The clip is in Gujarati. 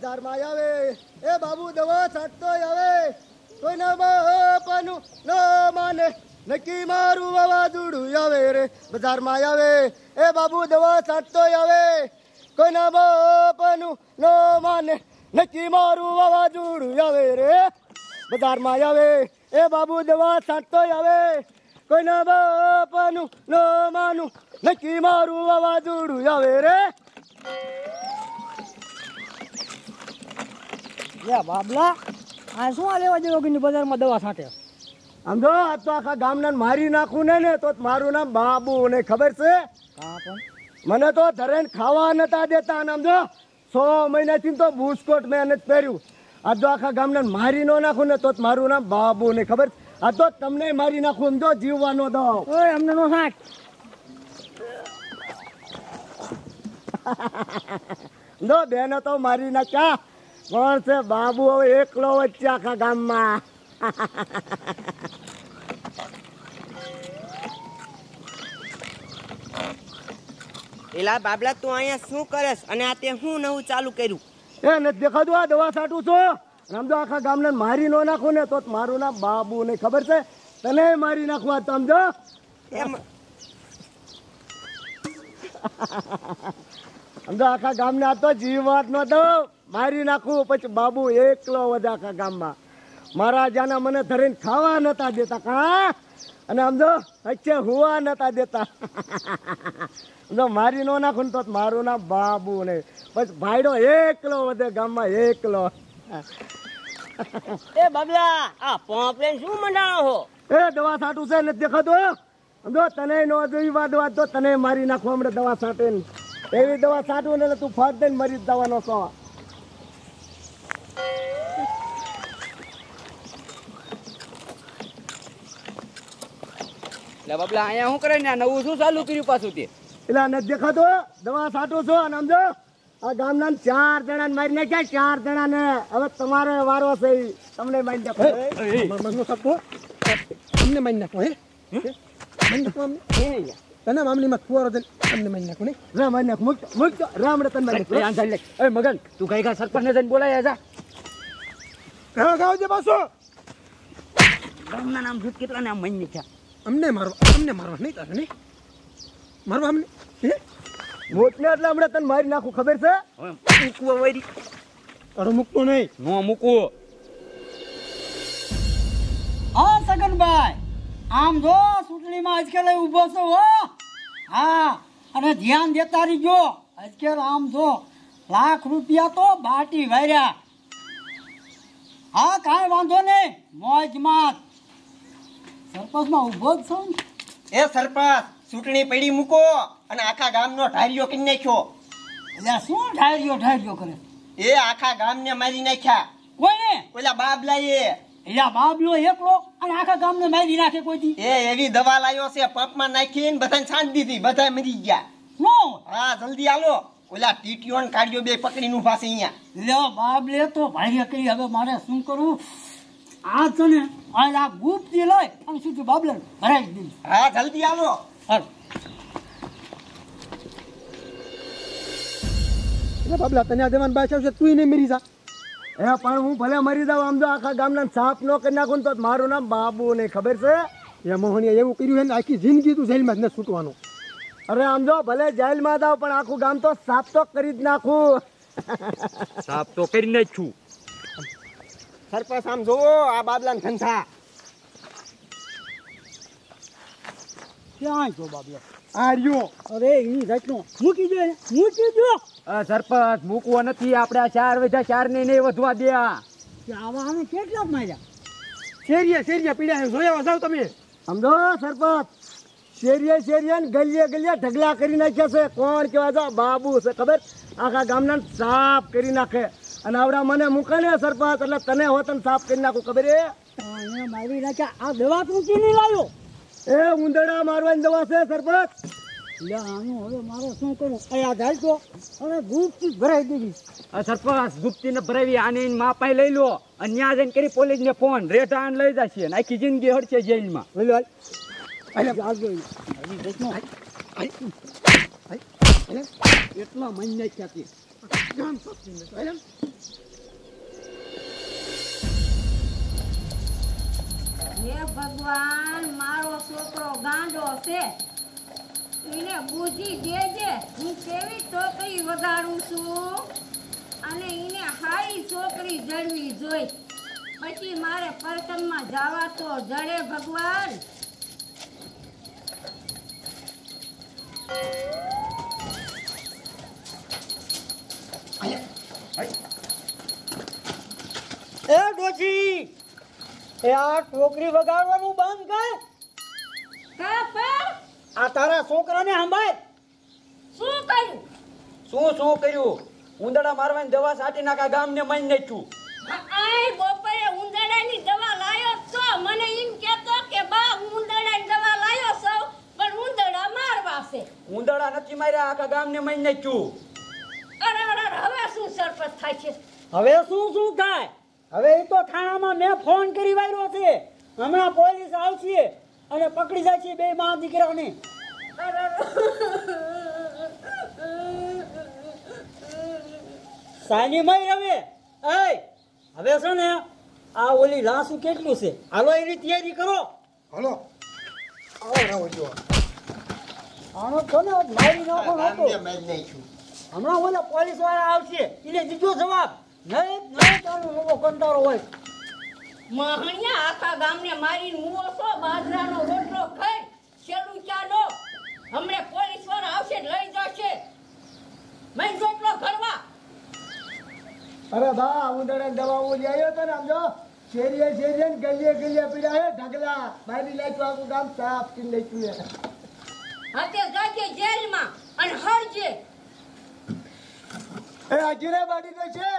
બજારમાં આવે એ બાબુ દવા છાંટતો આવે કોઈના બાપાનું ન માને નક્કી મારું વાવાઝોડું આવે રે બજારમાં આવે એ બાબુ દવા છાંટતો આવે કોઈના બાપાનું ન માને નક્કી મારું વાવાઝોડું આવે રે બજારમાં આવે એ બાબુ દવા છાંટતો આવે કોઈના બાપાનું ન માનું નક્કી મારું વાવાઝોડું આવે રે બાબલા આ શું આ લેવા જેવો બજારમાં દવા છાંટે આમ જો આ તો આખા ગામના મરી નાખું ને તો મારું નામ બાબુ ને ખબર છે મને તો ધરેન ખાવા નતા દેતા અને આમ જો 6 મહિનાથી તો બુસ્કોટ મેં નથી પહેર્યું આ તો આખા ગામના મારી નો નાખું ને તો મારું નામ બાબુ ને ખબર આ તો તમને મારી નાખું આમ જો જીવવાનો દો ઓય અમને નો છાંટ જો બેનો તો મારી નાખ્યા કોણ છે બાબુ હવે એકલો વચ્ચે આખા ગામમાં એલા બાબલા તું અહીંયા શું કરસ અને આ તે હું નવું ચાલુ કર્યું એ નથી દેખાતું આ દવા છાંટું છું આમ તો આખા ગામને મારી નો નાખું ને તો મારું નામ બાબુ ને ખબર છે તને મારી નાખવા સમજો સમજો આખા ગામને આ તો જીવત નો દો મારી નાખું પછી બાબુ એકલો વધે આખા ગામમાં મારા જાના મને ધરીને ખાવા નતા દેતા કા અને સમજો વચ્ચે હુવા નતા દેતા સમજો મારી નો નાખું તો મારું નામ બાબુ ને પછી ભાઈડો એકલો વધે ગામમાં એકલો એ બાબલા આ પોપલે શું મંડાણો હો એ દવા છાંટું છે નથી દેખાતો સમજો તને નો જોઈ વાત તો તને મારી નાખવા હમણાં દવા છાંટે એવી દવા છાંટું ને તું ફાટ દઈને મરી જવાનો છો એટલે બાબલા અહીંયા શું કરે ને નવું શું ચાલુ કર્યું પાછું તે એટલે નથી દેખાતો દવા છાંટું છો અને સમજો આ ગામના 4 જણાને મારી નાખ્યા 4 જણાને હવે તમારો વારો છે તમને મારી નાખો અમને મારી નાખો હે મારી નાખો તને મામલીમાં ફુવારો દે અમને મારી નાખો ને રા મારી નાખ મુક રામડે તને મારી નાખ આંધા લે એ મગન તું કઈ કા સરપંચને જઈને બોલાય જા ગાવ જે પાછો ગામના નામ જૂથ કેટલા નામ મહિને છે અમને મારવા નહીં તારે નહીં મારવા અમને મોટને એટલે હમણાં તને મારી નાખું ખબર છે મૂકવો વળી તારો મૂકતો નહીં નો મૂકવો હા સગનભાઈ આમ જો ચૂંટણીમાં આજકાલ ઉભો છો હો હા અને ધ્યાન દેતા રહીજો આજકાલ આમ જો લાખ રૂપિયા તો બાટી વાર્યા હા કાંઈ વાંધો નહીં મોજમાં સરપંચમાં ઉભો જ છો એ સરપંચ ચૂંટણી પડી મૂકો અને આખા ગામનો ઢારિયો કરી નાખ્યો એટલે શું ઢાર્યો કરે એ આખા ગામને મારી નાખ્યા કોઈને ઓલા બાબલાએ એટલે બાબલો એકલો અને આખા ગામને મારી નાખે કોઈ એ એવી દવા લાવ્યો છે પંપમાં નાખીને બધાને છાંટી દીધી બધા મરી ગયા નો હા જલ્દી આલો ઓલા ટીટીઓન કાઢ્યો બે પકડીને ઉભા છે અહીંયા લે બાબલે તો ભાઈ કરી હવે મારે શું કરવું આ છે ને આ ગુપ્તી લઈ અને સીધું બાબલે ભરાઈ દીધું હા જલ્દી આલો હાલ એટલે બાબલા તને આ દેવાન બાદશાહ છે તું નહીં મરી જા એ પણ હું ભલે મરી જાઉં આમ જો આખા ગામના સાફ ન કરી નાખું તો મારું નામ બાબુ ને ખબર છે એ મોહનીએ એવું કર્યું છે ને આખી જિંદગી તું જેલમાં જ ન છૂટવાનું અરે આમ જો ભલે જેલમાં જાવ પણ આખું ગામ તો સાફ તો કરી જ નાખું સાફ તો કરીને જ છું સરપંચ આમ જોવો આ બાબલાને ધંધા ક્યાં છો બાબલો આર્યો અરે એની રાતનો મૂકી દો સરપંચ મૂકવો નથી આપણે આ 4 વધ્યા 4 ને નહીં વધવા દ્યા આવા અમે કેટલાક માર્યા શેરિયા પીડ્યા જોયા જાવ તમે સમજો સરપંચ શેરિયા ને ગલિયા ઢગલા કરી નાખ્યા છે કોણ કેવા જો બાબુ છે ખબર આખા ગામના સાફ કરી નાખે અને આવડા મને મૂકે ને સરપંચ એટલે તને હોતન સાફ કરી નાખું ખબર એ મારી નાખ્યા આ દવા તું ચીની લાવ્યો એ ઉંદરડા મારવાની દવા છે સરપંચ લે આનું હવે મારે શું કરું આ જાય તો હવે ગુપ્તી ભરાઈ દીધી સરપંચ ગુપ્તી ને ભરાવી આને માપાઈ લઈ લો અને ત્યાં જઈને કરી પોલીસ ને ફોન રેટા લઈ જશે ને આખી જિંદગી હડશે જેલમાં એટલા મહિને ક્યાંથી ગામ પકડી ને હે ભગવાન, મારો છોકરો ગાંડો છે, એને બુદ્ધિ દેજે. હું કેવી છોકરી વગાડું છું અને એને હારી છોકરી જડવી જોઈ. પછી મારે પરકમમાં જવા તો જડે ભગવાન. એ ડોશી, એ આ છોકરી વગાડવાનું બંધ કર. કા પર આ તારા છોકરાને સંભાળ. શું કર્યું? શું કર્યું? ઉંદરડા મારવાની દવા સાટી નાખા ગામને મારી નાખ્યું. આય બપોરે ઉંદરડાની દવા લાયો છો, મને એમ કહેતો કે બા ઉંદરડાની દવા લાયો છો, પણ ઉંદરડા મારવા છે. ઉંદરડા નથી માર્યા, આખા ગામને મારી નાખ્યું. અરે હવે શું સરપંચ થાય છે? હવે શું થાય? હવે એ તો થાણામાં મેં ફોન કરી વાળ્યો છે. હમણાં પોલીસ આવશે અને પકડી જાય છે બે મા દીકરાને. સાની મય હવે છે ને આ ઓલી લાસુ કેટલું છે, હાલો એની તૈયારી કરો. હલો આવો રાવજો આનો તો ને મારી નાખો નહોતો. ગામને મારી નાખ્યું. હમણાં ઓલા પોલીસ વાળા આવશે, એને દીધો જવાબ. નહીં તારો લોકો કંટાળો હોય. મહણિયા આખા ગામને મારીને મુવો છો, બાજરાનો રોટલો ખાઈ છેલ્લું ચાલો. હમણે પોલીસ વાળા આવશે ને લઈ જશે. મેં રોટલો ઘરવા. અરે બા ઉંદરડાની દવા હું લઈ આવ્યો તો ને આમ જો શેરીએ ને ગલીએ પીડા હે ઢગલા મારી નાખ્યું આખું ગામ સાફ કરી નાખ્યું. હાથે જાજે જેલમાં અને હરજે. એ હાજીરે બાડી ગઈ છે.